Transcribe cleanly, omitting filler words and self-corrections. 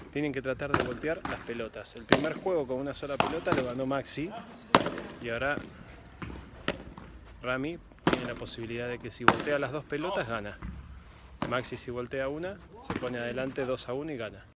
tienen que tratar de voltear las pelotas. El primer juego con una sola pelota lo ganó Maxi y ahora Rami tiene la posibilidad de que si voltea las dos pelotas gana. Maxi si voltea una se pone adelante 2-1 y gana.